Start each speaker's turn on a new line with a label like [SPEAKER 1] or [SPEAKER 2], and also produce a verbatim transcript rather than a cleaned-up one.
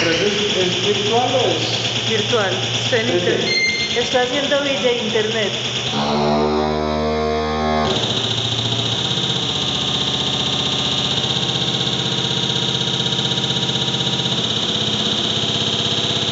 [SPEAKER 1] ¿Pero eso es, es virtual o es...?
[SPEAKER 2] Virtual. Está en
[SPEAKER 1] ¿Desde?
[SPEAKER 2] internet. Está haciendo villa internet.